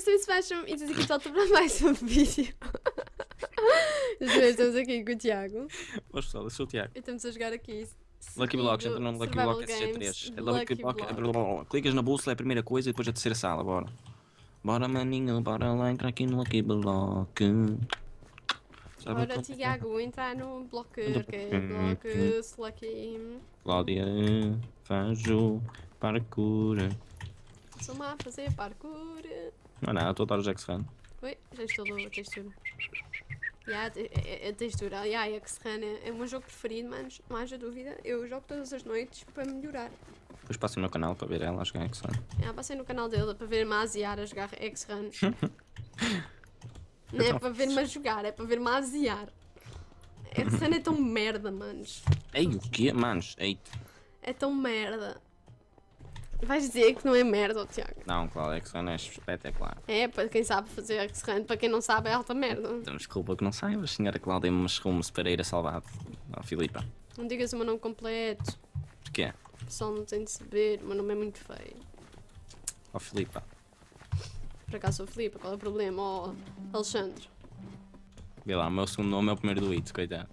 tu fecha-me e diz aqui só para mais um vídeo. Estamos aqui com o Tiago. Boas pessoal, eu sou o Tiago. E estamos a jogar aqui. Lucky Blocks, entra no Lucky Block SG3. É Lucky Block. Clicas na bússola, é a primeira coisa e depois a terceira sala, bora. Bora maninho, bora lá entrar aqui no Lucky Block. Bora Tiago, entrar no bloco, que é bloco Lucky. Cláudia faz o parkour. Sou-me a fazer parkour. Não é nada, estou a dar o Jack Run. Oi, já instalou a textura. A textura, a X-Run é o meu jogo preferido, manos, não haja dúvida. Eu jogo todas as noites para melhorar. Depois passem no canal para ver ela a jogar X-Run. Passei no canal dele para ver-me a aziar a jogar X-Run. Não é para ver-me a jogar, é para ver-me a aziar. X-Run é tão merda, manos. Ei, o quê? Manos, ei. É tão merda. Vais dizer que não é merda, Tiago? Não, Cláudia, X-Run é espetacular. É, para quem sabe fazer X-Run, para quem não sabe é alta merda. Então, desculpa que não saibas, senhora Cláudia Mushroom Pereira Salvado. Ó, Filipa. Não digas o meu nome completo. Porquê? O pessoal não tem de saber, o meu nome é muito feio. Ó, Filipa. Por acaso sou Filipe, qual é o problema? Oh, Alexandre. Vê lá, o meu segundo nome é o primeiro do It, coitado.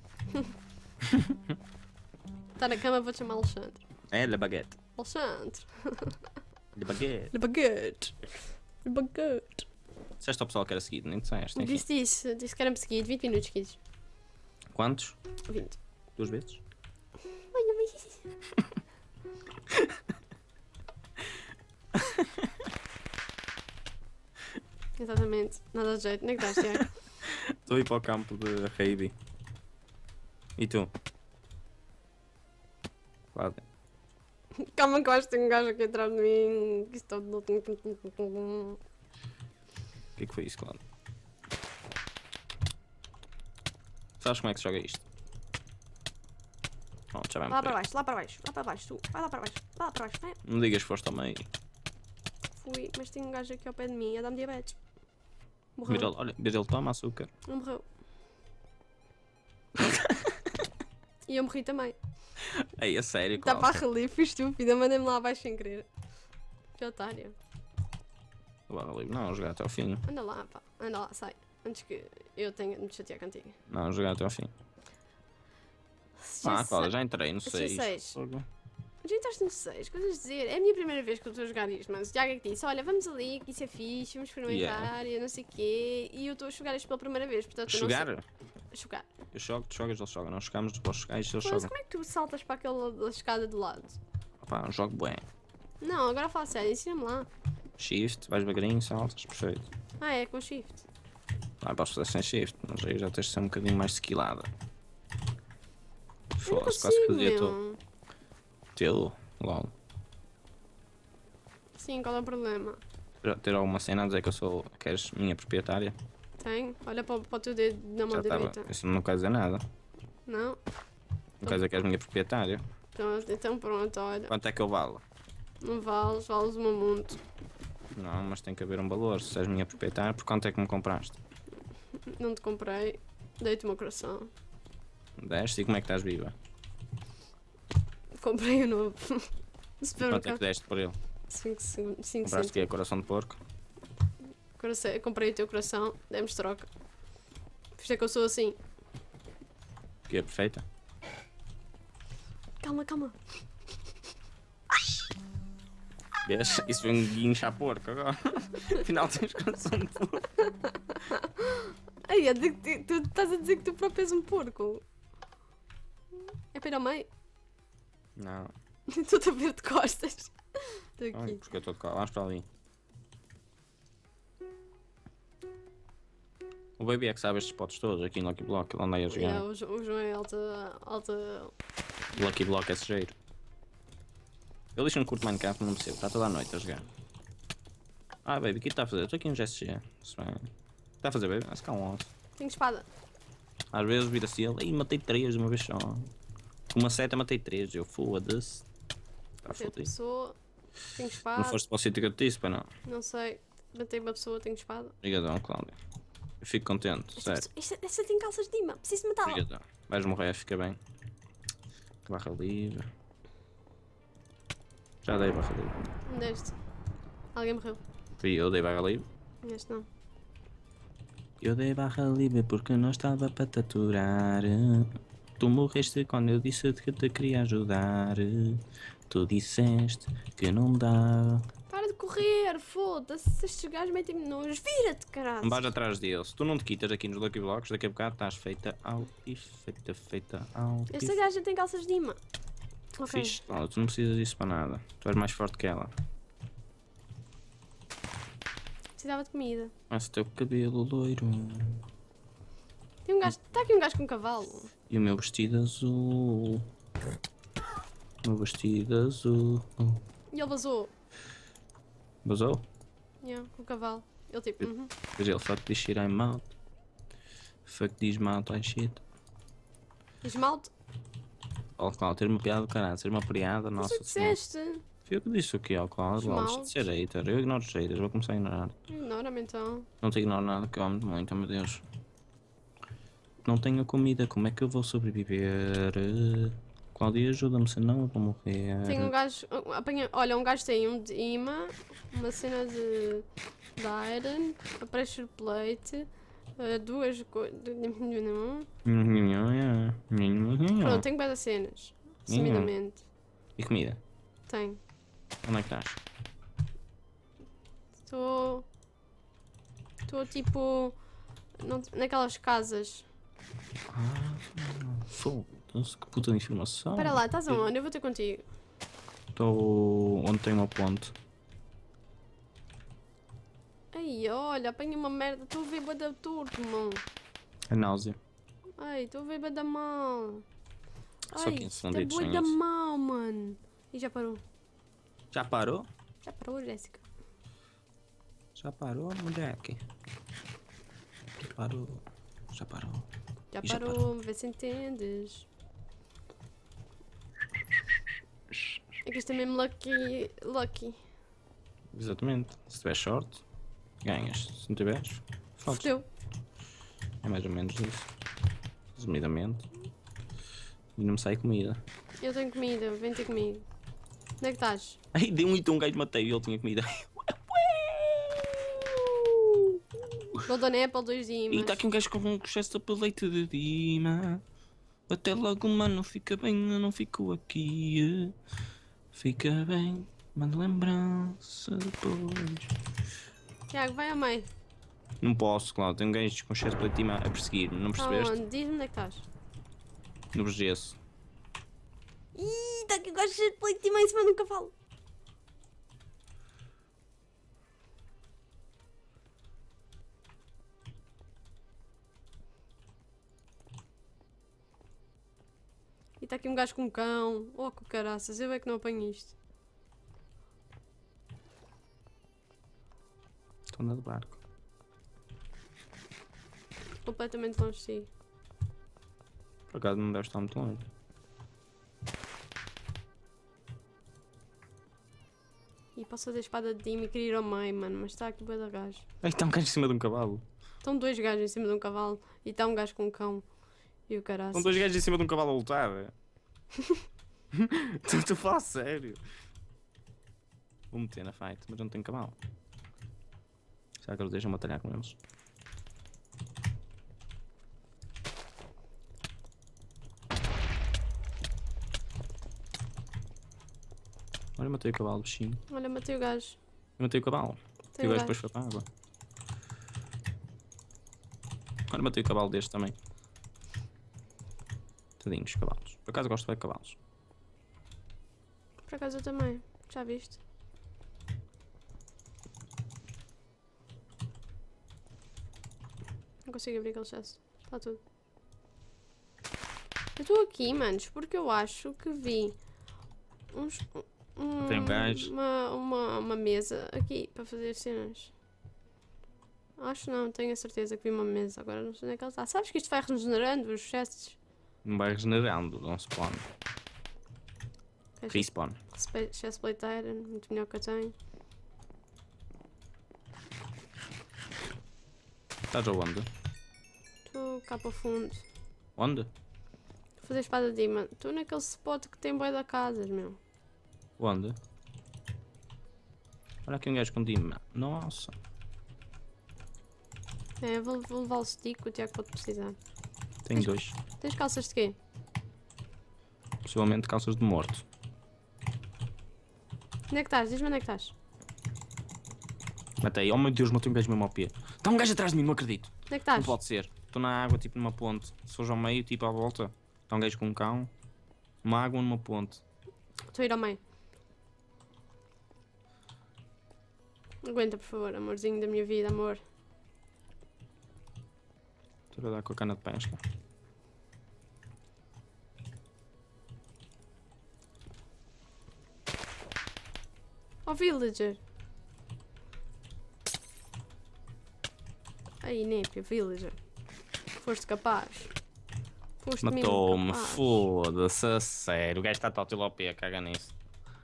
Está na cama, vou-te chamar Alexandre. É, Le Baguette. Alexandre. Le Baguette. Le baguette. Le baguette. Disseste ao pessoal que era seguido, nem disseste. enfim. Disse que era-me seguido, 20 minutos seguidos. Quantos? 20. 2 vezes? Olha, mas... Exatamente, nada de jeito, nem que estás, Tiago? Estou a ir para o campo de Heidi. E tu? Cláudia. Calma que eu acho que tem um gajo aqui atrás de mim. Que estou... O que é que foi isso, Cláudia? Sabes como é que se joga isto? Pronto, já vai Lá para baixo, lá para baixo, lá para baixo, tu. Vai lá para baixo, lá para baixo, vai. Não digas que foste ao meio. Fui, mas tem um gajo aqui ao pé de mim a dar-me diabetes. Morreu. Vira ele, olha, vira ele toma açúcar. Não morreu. E eu morri também. Ei, a sério, Está para Cláudia. ali, fui estúpida, mandei-me lá abaixo sem querer. Que otário. Não, jogar até ao fim. Anda lá, pá, anda lá, sai. Antes que eu tenha de me chatear contigo. Não, jogar até ao fim. Já Cláudia, já entrei no Já 6. seis. Já entraste no 6, coisas a dizer. É a minha primeira vez que eu estou a jogar isto, mas o Tiago é que disse: olha, vamos ali, que isso é fixe, vamos experimentar e não sei o quê. E eu estou a jogar isto pela primeira vez, portanto eu não Jogar? sei. Jogar. Eu jogo, tu jogas, ele joga. Nós jogamos, depois jogais, eles Mas jogam. como é que tu saltas para aquela escada de lado? Pá, um jogo bem. Não, agora fala sério, ensina-me lá. Shift, vais devagarinho, saltas, perfeito. Ah, é com shift. Não, posso fazer sem shift, mas aí já tens de ser um bocadinho mais skillada. Eu não Foda-se, quase consigo, fazia todo. meu. Tê-lo, LOL. Sim, qual é o problema? Já ter alguma cena a dizer que eu sou. Que és minha proprietária? Tem? Olha para o teu dedo na mão Já estava. direita. Isso não quer dizer nada. Não? Não quer dizer que és minha proprietária. Então pronto, olha. Quanto é que eu valo? Não vales o meu mundo. Não, mas tem que haver um valor. Se és minha proprietária, por quanto é que me compraste? Não te comprei. Dei-te o meu coração. Deste? E como é que estás viva? Comprei o novo. No Quanto é que supermercado. deste por ele? 5 Compraste o cêntimos. quê? Coração de porco? Comprei o teu coração. Demos troca. Por isso é que eu sou assim. O quê? Perfeita? Calma, calma. Vês? Isso foi um guincho a porco agora. Afinal tens coração de porco. Ai, tu estás a dizer que tu próprio és um porco. É para ir ao meio. Não. Estou-te a ver de costas. Estou Ai, aqui. porque eu estou de cá. Vamos para ali. O Baby é que sabe estes spots todos aqui no Lucky Block. Ele anda aí a jogar. O João é alta. Lucky Block é sujeiro. Ele diz que não curte Minecraft, não percebo. Está toda a noite a jogar. Ah, Baby, o que está a fazer? Estou aqui no GSG. Se bem. Está a fazer, Baby? Ah, se calma. Tenho espada. Às vezes vira-se ele. Ei, matei 3 de uma vez só. Com uma seta matei 3. Eu foda-se. Está Matei outra fodido. pessoa. Tenho Não espada. foste para o sítio que eu te disse, para não. Não sei. Matei uma pessoa, tenho espada. Obrigadão, Cláudia. Eu fico contente, sério. Esta tem calças de imã. Preciso matá-la. Obrigadão. Vais morrer, fica bem. Barra livre. Já dei barra livre. Onde deste? Alguém morreu. Fui eu, dei barra livre. Este não. Eu dei barra livre porque não estava para te aturar. Tu morreste quando eu disse que te queria ajudar. Tu disseste que não dá. Para de correr, foda-se. Estes gajos metem-me nojos. Vira-te, caralho. Não vais atrás deles. Se tu não te quitas aqui nos Lucky Blocks, daqui a bocado estás feita ao e feita ao. Esta gaja tem calças de imã. Ok. Fixe. Olha, tu não precisas disso para nada. Tu és mais forte que ela. Precisava de comida. Esse teu cabelo loiro. Tem um gajo. Está aqui um gajo com um cavalo. E o meu vestido azul. O meu vestido azul. E ele vazou. Vazou? Yeah, com o cavalo. Ele tipo. Pois ele, fuck this shit, I'm out. Fuck this mouth, I shit. Esmalte. Ó, Cláudio, ter uma piada do caralho, ser uma piada, Mas nossa tu senhora. disseste. Fui eu que disse o que, ó, Cláudio? Deixa de Esmalte. ser hater. Eu ignoro os haters, vou começar a ignorar. Ignora-me então. Não te ignoro nada, que eu amo muito, oh meu Deus. Não tenho comida, como é que eu vou sobreviver? Cláudia, ajuda-me, senão eu vou morrer. Tem um gajo. Olha, um gajo tem um de imã, uma cena de iron, a pressure plate, duas coisas. Pronto, tenho bem das cenas. Sumidamente. E comida? Tenho. Onde é que estás? Estou tipo. Naquelas casas. Foda-se, que puta de informação. Espera lá, estás aonde? Eu vou ter contigo. Estou onde tem uma ponte. Ai, olha, apanha uma merda. Estou a ver bué da torto, mano. É náusea. Ai, estou a ver bué da mal. Só Ai, 15 isto é segunditos, bué sem da isso. mal, mano. E já parou. Já parou? Já parou, Jéssica. Já parou, moleque? Já parou. Já parou. Já E já parou, vê se entendes. É que isto é mesmo lucky. Lucky. Exatamente. Se tiver short, ganhas. Se não tiveres, fodes. Fodeu. É mais ou menos isso. Resumidamente. E não me sai comida. Eu tenho comida, vem ter comigo. Onde é que estás? Ai, dei um hito a um gajo, matei e ele tinha comida. Golden Apple, 2 E dimas. está aqui um gajo com um excesso de leite de Dima. Até logo, mano, fica bem, eu não fico aqui. Fica bem, manda lembrança depois. Tiago, vai ao meio. Não posso, claro, tem um gajo com excesso de leite de Dima a perseguir-me, não percebeste? Aonde? Diz-me onde é que estás. No Bergesso. Ih, está aqui o gajo cheio de pleito de em cima de um cavalo. E está aqui um gajo com um cão. Oh, que caraças, eu é que não apanho isto. Estou andando de barco. Completamente longe de si. Por acaso não deve estar muito longe. E posso fazer espada de Dima e querer ir ao meio, mano. Mas está aqui bué de gajo. Ai, está um gajo em cima de um cavalo. Estão 2 gajos em cima de um cavalo. E está um gajo com um cão. E o caraças. Estão 2 gajos em cima de um cavalo a lutar. Tu fala sério. Vou meter na fight, mas eu não tenho cavalo. Será que eles deixam batalhar com eles? Olha, matei o cavalo, bichinho. Olha, matei o gajo. Eu matei o cavalo. Tem E o um gajo depois foi para a água. Olha, matei o cavalo deste também. Tadinhos, cavalos. Por acaso gosto bem de cavalos. Por acaso eu também. Já viste? Não consigo abrir aquele chest. Está tudo. Eu estou aqui, manos, porque eu acho que vi uns... Tem um gajo. uma mesa aqui para fazer cenas. Acho não, tenho a certeza que vi uma mesa. Agora não sei onde é que ela está. Sabes que isto vai regenerando os chests? Não vai regenerando, não spawn. Respawn. Chest plate iron, muito melhor que eu tenho. Estás aonde? Estou cá para o fundo. Onde? Estou a fazer espada de imã. Estou naquele spot que tem bué da casas, meu. Onde? Olha aqui um gajo com Dima. Nossa. É, vou levar o stick, o Tiago pode precisar. Tenho 2. Tens calças de quê? Possivelmente calças de morto. Onde é que estás? Diz-me onde é que estás. Matei. Oh meu Deus, matei um gajo mesmo ao pé. Está um gajo atrás de mim, não acredito. Onde é que Não estás? pode ser. Estou na água, tipo numa ponte. Se fores ao meio, tipo à volta. Está um gajo com um cão. Uma água numa ponte. Estou a ir ao meio. Aguenta, por favor, amorzinho da minha vida, amor. Estou a dar com a cana de pesca. Oh, villager. Aí, népia, villager. Foste capaz. Foste mesmo Matou-me, capaz. foda-se, a sério. O gajo está tótil ao pé, caga nisso.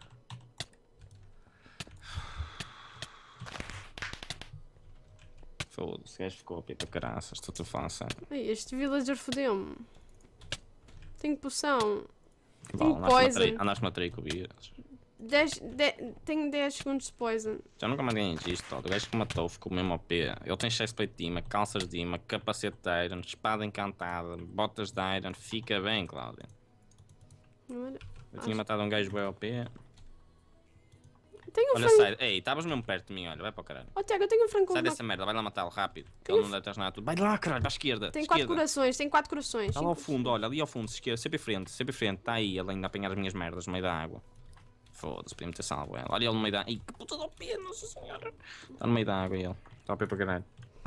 Foda-se, o gajo ficou ao pé para caraças, estou-te a falar sério. Ai, este villager fodeu-me. Tenho poção. Vale, Tenho poison. andaste-me a trair com o vírus. Tenho 10 segundos de poison. Já nunca mais ganhei isto, todo. O gajo que matou ficou mesmo ao pé. Ele tem chestplate de imã, calças de imã, capacete de iron, espada encantada, botas de iron. Fica bem, Cláudia. Olha, Eu tinha matado um gajo bem ao pé. tenho um Olha, frango. sai. Ei, estavas mesmo perto de mim, olha, vai para o caralho. Oh, Tiago, eu tenho um frango com Sai knock- dessa merda, vai lá matá-lo rápido. Que Tenho ele não deve ter nada tudo. Vai lá, caralho, para a esquerda. Tenho 4 esquerda. corações, tenho 4 corações. Está lá ao fundo, olha, ali ao fundo, esquerda, sempre em frente, sempre em frente. Está aí, ele ainda a apanhar as minhas merdas no meio da água. Foda-se, podia-me ter salvo ela. Olha ele no meio da água. Ih, que puta do pé, nossa senhora. Está no meio da água ele. Está ao pé para caralho.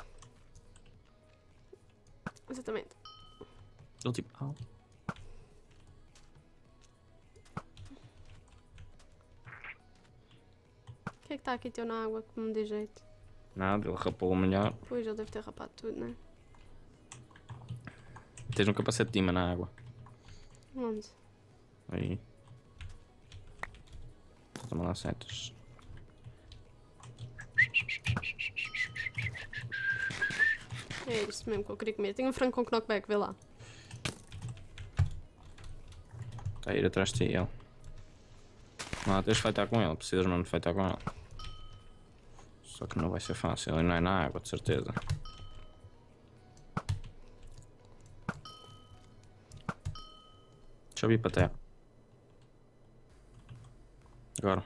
Exatamente. Ele tipo, au. O que é que está aqui teu na água que me dê jeito? Nada, ele rapou o melhor. Pois, ele deve ter rapado tudo, não é? Tens um capacete de imã na água. Onde? Aí. Toma lá setas. É isso mesmo que eu queria comer. Tenho um frango com knockback, vê lá. Está a ir atrás de ti ele. Não, tens de fightar com ele, precisas mesmo de fightar com ele. Só que não vai ser fácil, ele não é na água, de certeza. Deixa eu vir para a terra. Agora.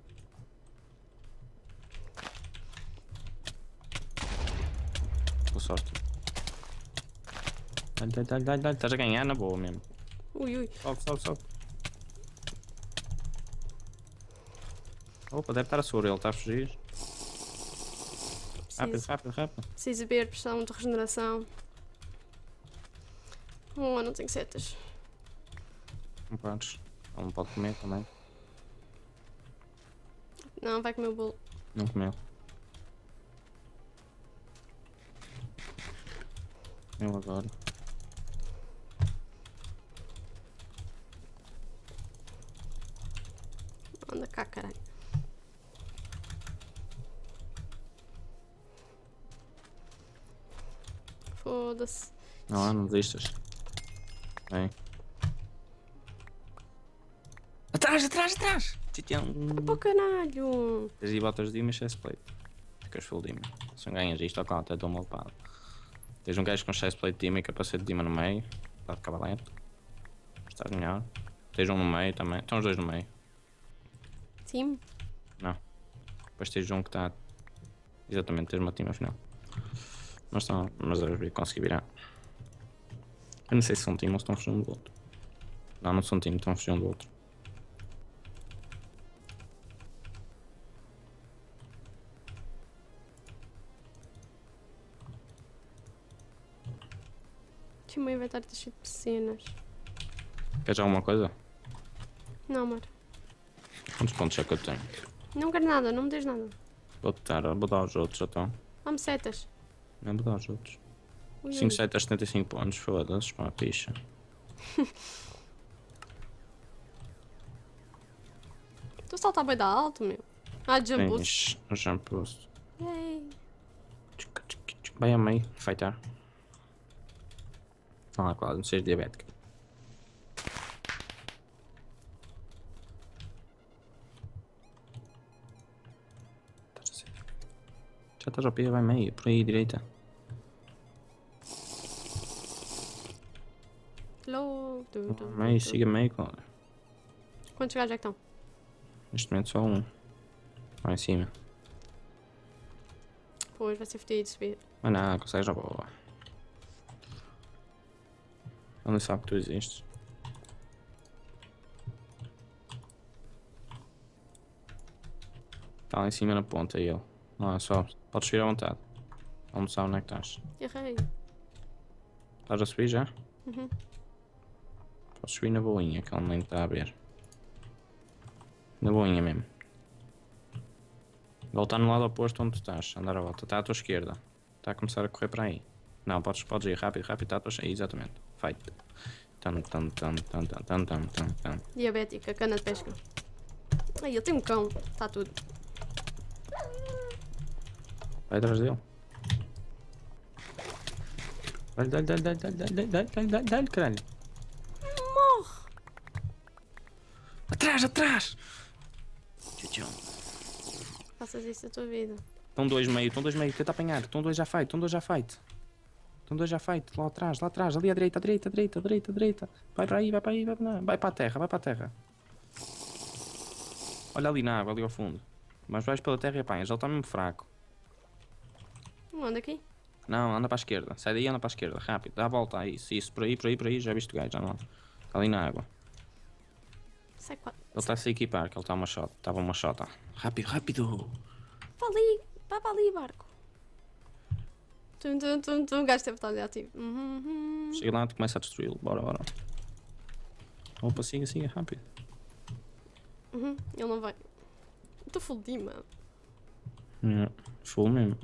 Com sorte. Dá-lhe. Estás a ganhar na boa mesmo. Ui, ui. Sobe. Opa, deve estar a soro, ele está a fugir. Rápido. Preciso beber pressão de regeneração. Oh, não tenho setas. Não podes. Ele não pode comer também. Não, vai comer o bolo. Não comeu. Eu agora. Anda cá, caralho. Foda-se. Não desistas. Vem. Atrás! Titião. Pô, caralho. Tens aí botas de imã e chestplate. Ficas full de imã. Se não ganhas isto, ó, até dou uma lapada. Tens um gajo com chestplate de imã e capacete de imã no meio. Está de cavalete. Estás melhor. Tens um no meio também. Estão os dois no meio. Sim. Não. Depois tens um que está. Exatamente, tens uma team afinal. Mas deves vir conseguir virar. Eu não sei se são time ou se estão fugindo do outro. Não são time, estão fugindo do outro. Tinha o meu inventário está cheio de piscinas. Queres alguma coisa? Não, amor. Quantos pontos é que eu tenho? Não quero nada, não me des nada. Vou dar aos outros então. Dá-me setas. Não, vou dar aos outros. Ui, 5, ui. 7 a 75 pontos, foda-se, pá, picha. Tu salta bem da alto, meu. Ah, jump boost. Tens jump boost. Yay. Vai a meio, fightar. Não há quase, não sejas diabética. Já estás ao pé, vai meio, por aí, direita. Meio, siga meio, claro. Quantos gajos é que estão? Neste momento só um. Lá em cima. Pois, vai ser fedido subir. Mas não, consegues na boa. Ele não sabe que tu existes. Está lá em cima na ponta aí ele. Não é só. Podes subir à vontade. Ele não sabe onde é que estás. Errei. Estás a subir já? Uhum. Podes subir na boinha, que ele nem está a ver. Na boinha mesmo. Ele está no lado oposto onde tu estás. Andar a volta. Está à tua esquerda. Está a começar a correr para aí. Não, podes ir rápido, está à tua esquerda. Exatamente. Fight. Diabética, cana de pesca. Ai, eu tenho um cão. Está tudo. Vai atrás dele. Dá-lhe, caralho. Morre! Atrás! Tchau. Faças isso a tua vida. Estão dois meio, tenta apanhar. Estão dois já fight. Lá atrás, ali à direita. Vai para aí, vai para a terra. Olha ali na água, ali ao fundo. Mas vais pela terra e apanhas, ele está mesmo fraco. Onde aqui? Não, anda para a esquerda. Sai daí e anda para a esquerda, rápido. Dá a volta, isso. Por aí. Já viste o gajo, já não. Está ali na água. Sai quase. Ele está a se equipar, que ele está uma shot. Estava uma shot. Rápido. Vai para ali, barco. O gajo deve estar ali ativo. Chega lá, tu começa a destruí-lo. Bora. Opa, siga, rápido. Ele não vai. Estou full de mano. Full mesmo.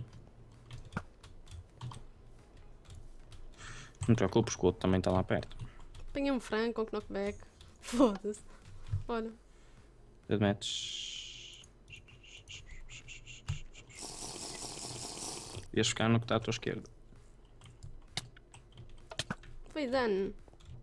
Não te preocupes, o outro também está lá perto. Apanhei um frango com knockback. Foda-se. Olha. Metes. Ias ficar no que está à tua esquerda. Foi dano.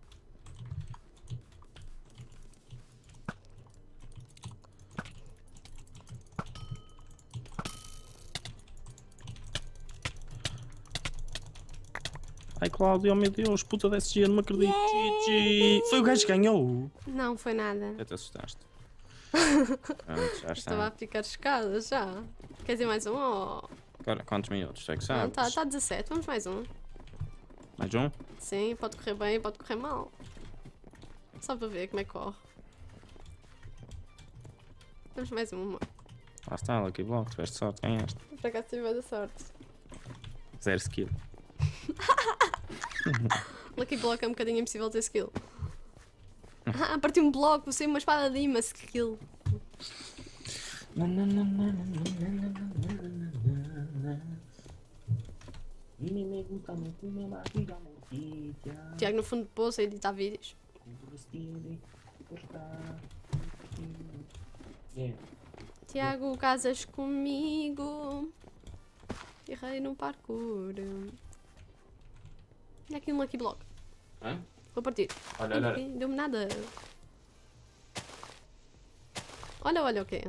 Ai, Cláudio, oh meu Deus, puta desse dia, não me acredito. GG. Foi o gajo que ganhou. Não foi nada. Já te assustaste. Pronto, já Estava a está. ficar chocada já. Quer dizer mais um? Oh. Agora, quantos minutos? Tu é que Não, sabes? está 17. Vamos mais um. Mais um? Sim, pode correr bem, pode correr mal. Só para ver como é que corre. Vamos mais uma. Lá está, Lucky Block, tiveste sorte, ganhaste. Por acaso tive da sorte. 0 skill. Lucky Block é um bocadinho impossível ter skill. Parti um bloco, usei uma espada de imã, skill. Tiago no fundo do poço a editar vídeos. Tiago, casas comigo. Errei num parkour. Olha aqui um Lucky Block. Hã? Vou partir. Olha. Deu-me nada. Olha o quê?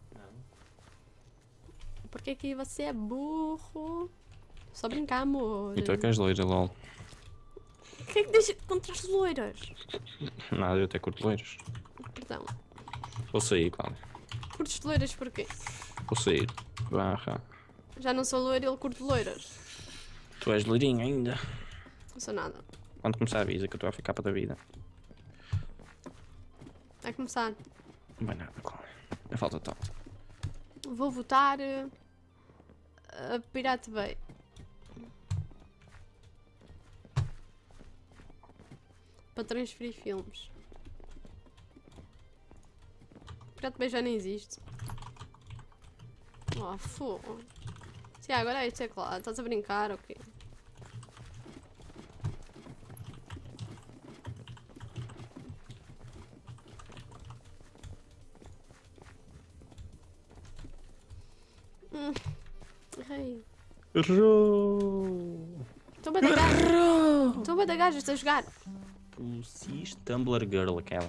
Porque que você é burro? Só brincar, amor. E tu é que és loira, lol. O que é que deixa contra as loiras? Nada, eu até curto loiras. Perdão. Vou sair, Cláudio. Curtes de loiras porquê? Vou sair. Barra. Já não sou loira e ele curte loiras. Tu és loirinho ainda. Não sou nada. Quando começar a avisa que eu estou a ficar para da vida. Vai começar. Não vai nada, Cláudio. É falta tanto. Vou votar a Pirate Bay. Para transferir filmes. Pirate Bay já nem existe. Oh, fogo. Sim, agora é isso, é claro. Estás a brincar, ok? Errei. Errou! Estou a dar gajo. Estou a dar gajo, estou a jogar. Pusiste Tumblr Girl, aquela.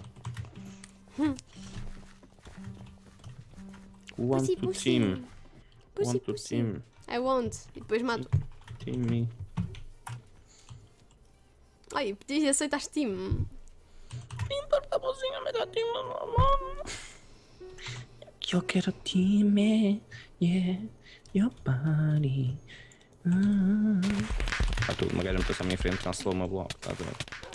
Want to team. Want to team. I want. E depois mato. Team me. Ai, pedi aceitaste team. Vem para a mozinha, me dá time, amor. Eu quero time, yeah, your body. Está tudo, uma gaja meteu-se à minha frente, cancelou uma bloco, está a ver?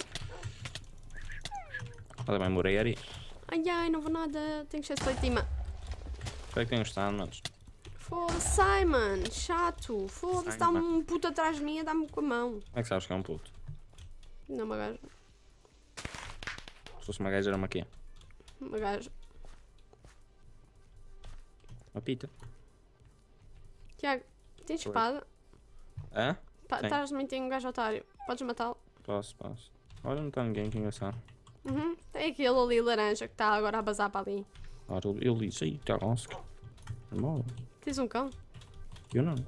Ela vai morrer ali. Ai ai, não vou nada. Tenho excesso de leitima. Espero que tenham gostado, mas... Foda-se, Simon. Chato. Foda-se, dá-me um puto atrás de mim a dar-me com a mão. Como é que sabes que é um puto? Não, uma gaja. Se fosse uma gaja era uma quê? Uma gaja. Uma pita. Tiago, tens espada? Hã? Tem. Atrás de mim tem um gajo otário. Podes matá-lo? Posso. Olha, não está ninguém, que engraçado. Uhum. Tem aquele ali laranja que está agora a bazar para ali. Ora, eu li isso aí, está lasca. Normal. Tens um cão? Eu não.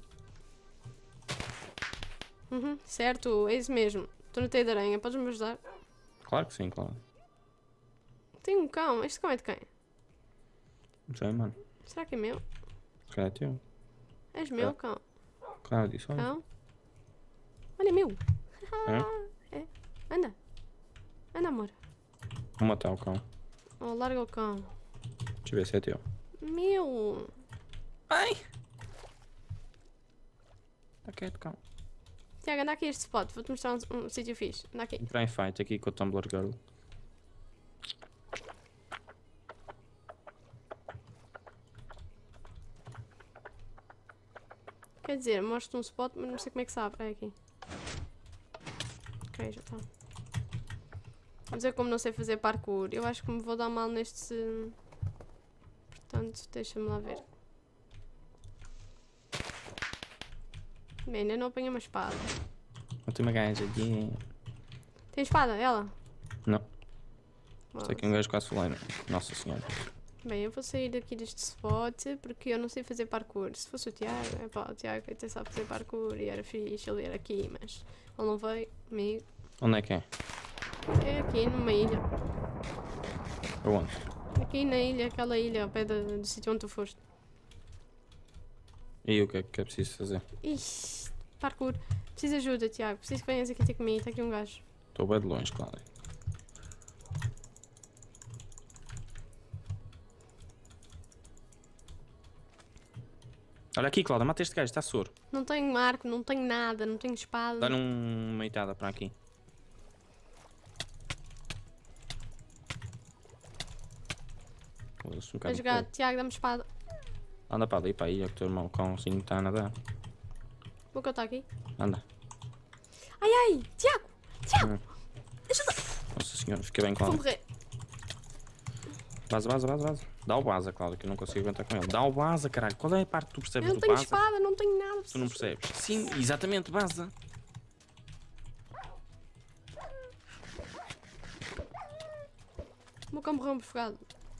Uhum. Certo, é isso mesmo. Estou no teio de aranha. Podes-me ajudar? Claro que sim, claro. Tenho um cão. Este cão é de quem? Não sei, mano. Será que é meu? Se calhar é teu. És meu, cão? Claro, disse, olha. Cão? Olha, é meu. É? É. Anda. Anda, amor. Vou matar o cão. Oh, larga o cão. Deixa eu ver se é teu. Meu. Ai! Está quieto, cão. Tiago, anda aqui a este spot. Vou-te mostrar um sítio fixe. Anda aqui. Entrar em fight aqui com o Tumblr Girl. Quer dizer, mostro um spot, mas não sei como é que sabe. É aqui. Ok, já está. Vou dizer como não sei fazer parkour. Eu acho que me vou dar mal neste... Portanto, deixa-me lá ver. Bem, ainda não apanhei uma espada. Não tem uma gaja aqui. Tem espada, ela? Não. Nossa. Está aqui um gajo quase fuleiro. Nossa senhora. Bem, eu vou sair daqui deste spot porque eu não sei fazer parkour. Se fosse o Tiago, é pá, o Tiago até sabe fazer parkour e era fixe ele ir aqui, mas ele não veio comigo. Onde é que é? É aqui numa ilha. Aonde? Aqui na ilha, aquela ilha ao pé do sítio onde tu foste. E o que é preciso fazer? Ixi, parkour. Preciso de ajuda, Tiago. Preciso que venhas aqui ter comigo. Está aqui um gajo. Estou bem de longe, claro. Olha aqui, Cláudia, mata este gajo, está soro. Não tenho arco, não tenho nada, não tenho espada. Dá-lhe uma meitada para aqui. A jogar, Tiago, dá-me espada. Anda para ali, para aí, é que o teu irmão cãozinho está a nadar. O que eu estou aqui? Anda. Ai, ai, Tiago! Tiago! Ajuda! Nossa senhora, fica bem, Vou Cláudia. morrer. Vaza. Dá o baza, Cláudia, que eu não consigo aguentar com ele. Dá o baza, caralho. Qual é a parte que tu percebes Eu do não tenho baza? espada, não tenho nada. Tu não percebes? Sim, exatamente, baza. O meu cão morreu afogado.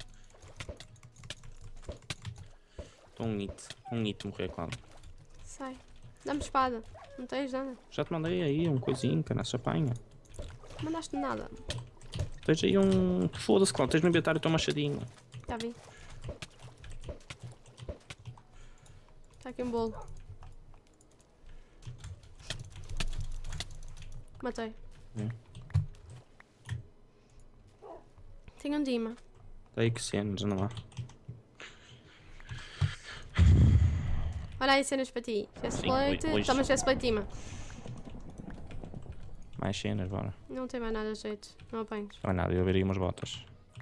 Estou um hito morrer, Cláudia. Sai. Dá-me espada. Não tens nada. Já te mandei aí um coisinho, cara, chapanha. Mandaste nada. Tens aí um... Foda-se, Cláudia, tens no inventário o teu machadinho. Está bem. Está aqui um bolo. Matei. Tenho um Dima. Está aí que cenas, não há? Olha aí cenas para ti. Chestplate. hoje. Toma chestplate Dima. Mais cenas, bora. Não tem mais nada de jeito. Não apanhos. Não é nada, eu ver aí umas botas.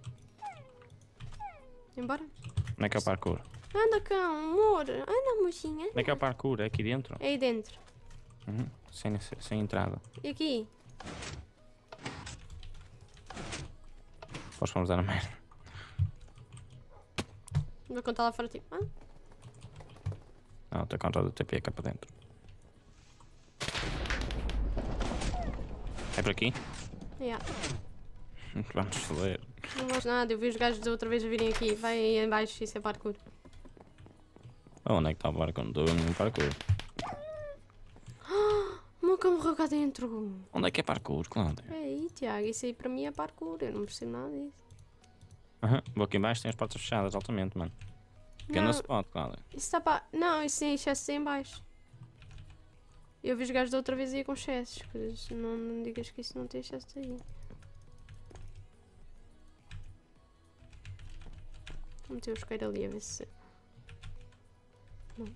Embora. Onde é que é o parkour? Anda, cão, amor. Anda, mocinha. Onde é que é o parkour? É aqui dentro? É aí dentro. Uhum. Sem entrada. E aqui? Podes vamos dar a merda. Vou contar lá fora tipo. Ah? Não, estou a contar do TP cá para dentro. É por aqui? Yeah. Vamos foder. Não gosto nada. Eu vi os gajos da outra vez a virem aqui. Vai aí embaixo, isso é parkour. Onde é que está o parkour? Não estou a ver nenhum parkour. O meu cão morreu cá dentro. Onde é que é parkour, Cláudia? É aí, Tiago. Isso aí para mim é parkour. Eu não percebo nada disso. Aham, vou aqui em baixo, tem as portas fechadas, altamente, mano. Pequena spot, Cláudia. Isso está para... Não, isso tem excesso em baixo. Eu vi os gajos da outra vez aí com excessos. Não digas que isso não tem excesso aí. Vou meter o isqueiro ali a ver se... Não.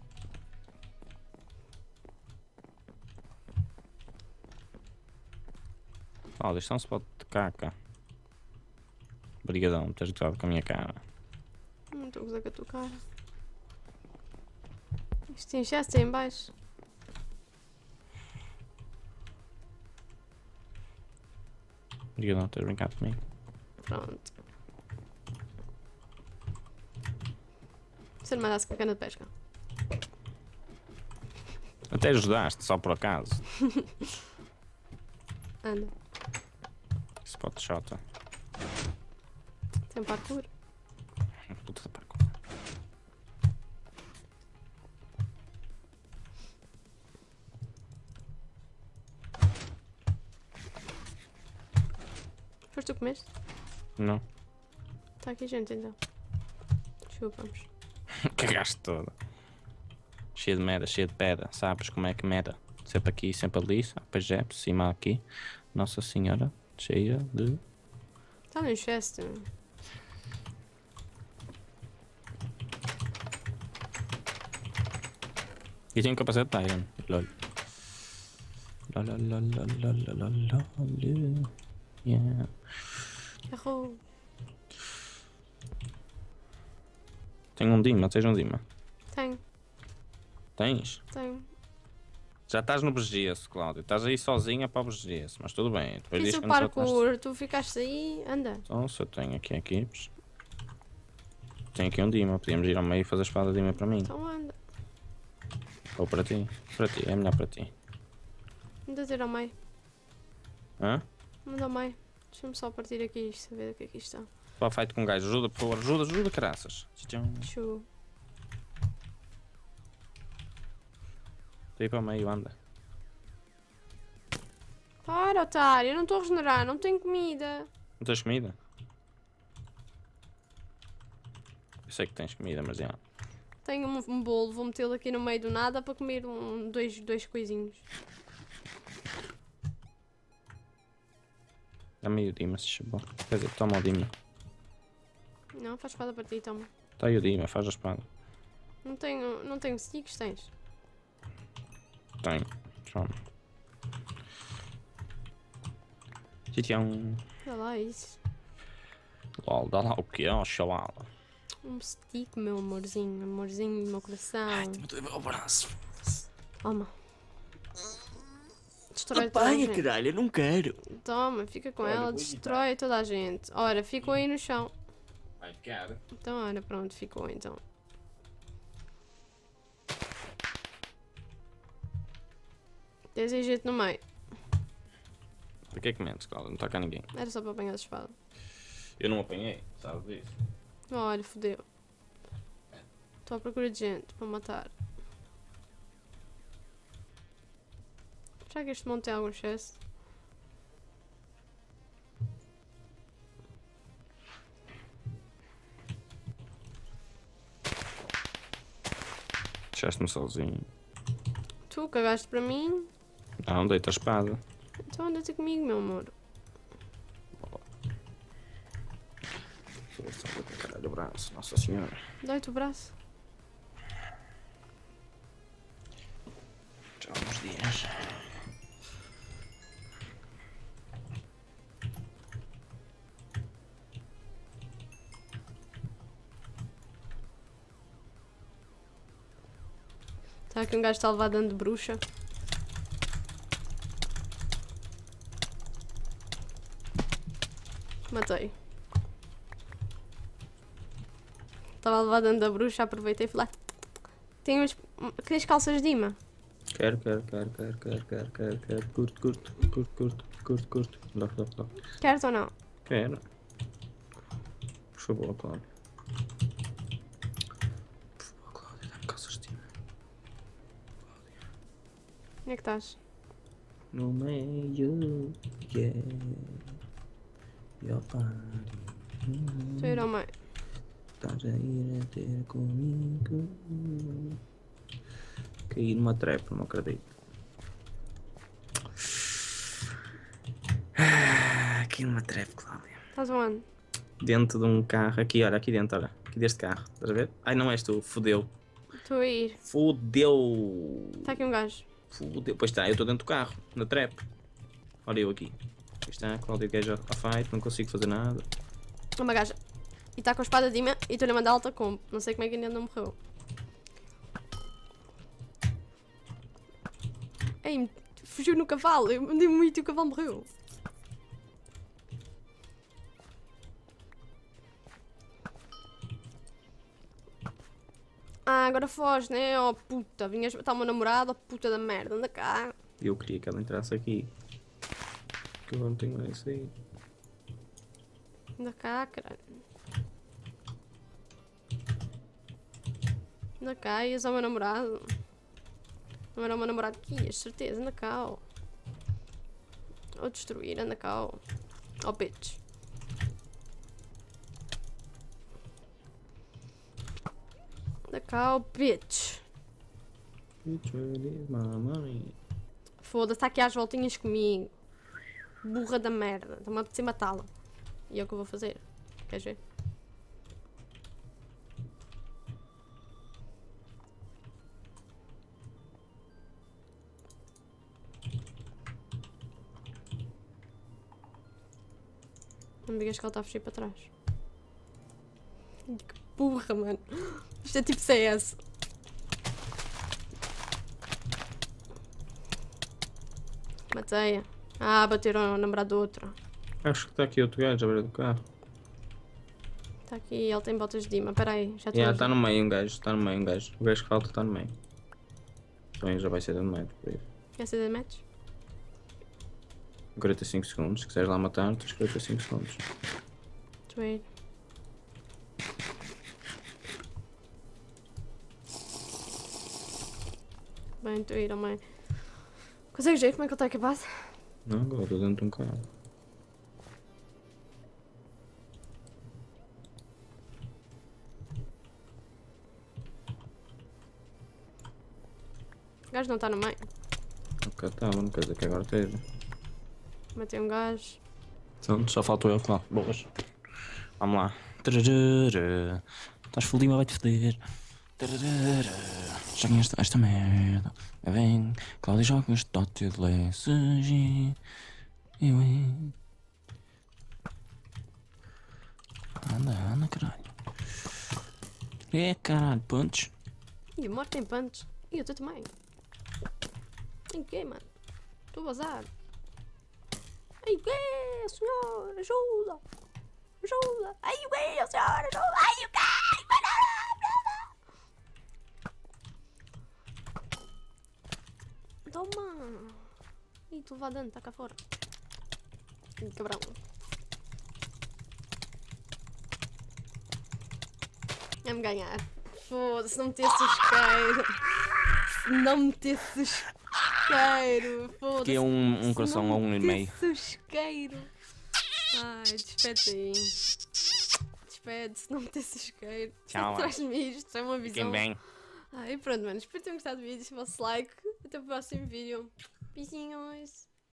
Olha, isto é um spot de caca. Obrigadão por teres gozado com a minha cara. Não estou a gozar com a tua cara. Isto tem excesso aí em baixo. Obrigadão por teres brincado comigo. Pronto. Você não mandasse com a cana de pesca. Até ajudaste, só por acaso. Anda. Spot shot. Tem parkour. Puta de parkour. Foste tu que comeste? Não. Está aqui gente então. Chupamos. Cagaste toda. Cheia de merda, cheia de pedra. Sabes como é que merda? Sempre aqui, sempre ali. Pois é, por cima aqui. Nossa Senhora, cheia de... Está no excesso. E tem um capacete de Tyron. Lol. Lol. Yeah. Errou. Tenho um Dima, tens um Dima? Tenho. Tens? Tenho. Já estás no Bergesso, Cláudio. Estás aí sozinha para o Bergesso, mas tudo bem. Depois Fiz diz o que não parkour, tu ficaste aí, anda. Então, se eu tenho aqui equipes. Tenho aqui um Dima, podíamos ir ao meio e fazer a espada Dima para mim. Então anda. Ou para ti. Para ti, é melhor para ti. Manda ter ao meio. Hã? Manda ao meio. Deixa-me só partir aqui isto, saber o que é que isto está. Para fight com um gajo, ajuda, por favor, ajuda, caraças. Show. Estou aí para o meio, anda. Para, otário, eu não estou a regenerar, não tenho comida. Não tens comida? Eu sei que tens comida, mas já. Tenho um bolo, vou metê-lo aqui no meio do nada para comer dois coisinhos. Dá-me aí o Dima, se chegou. Quer dizer, toma o Dima. Não, faz espada para ti, toma. Está aí o Dima, faz a espada. Não tenho sticks, tens? Tenho. Toma. Titião. Dá lá isso. LOL, dá lá o quê, ó, chavala? Um stick, meu amorzinho, amorzinho do meu coração. Me doeu o braço. Toma. Destrói toda a Apanha, gente. caralho, eu não quero. Toma, fica com Olha, ela, vou destrói toda a gente. Ora, ficou aí no chão. Ai, cara. Então, ora, pronto, ficou então. Tens aí gente no meio. Para que é que metes, Cláudio? Não está cá ninguém. Era só para apanhar a espada. Eu não apanhei, sabes disso? Olha, fodeu. Estou à procura de gente para matar. Será que este monte tem algum excesso? Deixaste-me sozinho. Tu cagaste para mim? Não, deita a espada. Então anda-te comigo, meu amor. Força, caralho, o braço, Nossa Senhora. Dói-te o braço. Já há uns dias. Está aqui um gajo que está a levar dano de bruxa. Matei. Estava a levar dano da bruxa, aproveitei e fui lá. Tem umas... Queres calças de imã? Quero. Curto. Dá. Queres ou não? Quero. Por favor, Cláudio. Por favor, Cláudio, dá-me calças de cima. Onde é que estás? No meio, yeah. Your party. Estou a ir ao meio. Estás a ir a ter comigo. Caí numa trap, não acredito. Aqui numa trap, Cláudia. Estás onde? Dentro de um carro, aqui, olha, aqui dentro, olha. aqui deste carro. Estás a ver? Ai, não és tu. Fodeu. Estou a ir. Fodeu. Está aqui um gajo. Fodeu. Pois está, eu estou dentro do carro. Na trap. Olha eu aqui. Aqui está, Cláudio Gajo a fight. Não consigo fazer nada. Uma gaja. E está com a espada de Dima e estou-lhe a mandar alta combo. Não sei como é que ainda não morreu. Ei, fugiu no cavalo. Eu mandei muito e o cavalo morreu. Ah, agora foge, né? Oh puta, vinhas matar o meu namorado, oh puta da merda, anda cá. Eu queria que ela entrasse aqui. Que eu não tenho mais isso aí. Anda cá, caralho. Anda cá, ias ao meu namorado. Não era o meu namorado que ias, certeza, anda cá, ó. Ou destruir, anda cá, ó. Oh, bitch. Anda cá, ó, bitch. Foda-se, está aqui às voltinhas comigo. Burra da merda. Está-me a apetecer matá-la. E é o que eu vou fazer. Queres ver? Não me digas que ela está a fugir para trás. Que burra, mano. Isto é tipo CS. Matei-a. Ah, bateram o namorado do outro. Acho que está aqui outro gajo à beira do carro. Está aqui, ele tem botas de Dima. Espera aí, já estou a ver. Está no meio um gajo, está no meio um gajo. O gajo que falta está no meio. Também já vai ser dando metro, por isso. Quer ser de match? 45 segundos, se quiseres lá matar, tens 45 segundos. Estou a ir. Bem, estou a ir, oh mãe. Consegues ver como é que ele está equipado? Não, agora estou dentro de um carro. O gajo não está no meio. Ok, tá, mas não quer dizer que agora esteja. Matei um gajo. Então, só faltou eu, claro. Boas. Vamos lá. Tararara. Estás fodido, vai-te foder. Tararara. Joguem esta merda. Vem, Cláudio, joga este dote de LSG. Anda, caralho. Caralho, punch. Ih, o morto tem punch. Ih, eu também. Em que, mano? Estou a vazar. Ai, o quê, senhor? Ajuda! Ajuda! Ai, o quê, senhor? Ajuda! Ai, o quê? Toma! Ih, estou a levar dano, está cá fora. Ih, cabrão. É-me ganhar. Foda-se, não metesse o isqueiro. Se não metesse o isqueiro. Foda-se. Que é um coração a 1,5. Metesse o isqueiro. Ai, despede aí. Despede, se não metesse o isqueiro. Tchau, Traz-me isto, é uma visão. Fiquem bem. Ai, pronto, mano. Espero que tenham gostado do vídeo. Se o vosso like. Até o próximo vídeo. Beijinhos.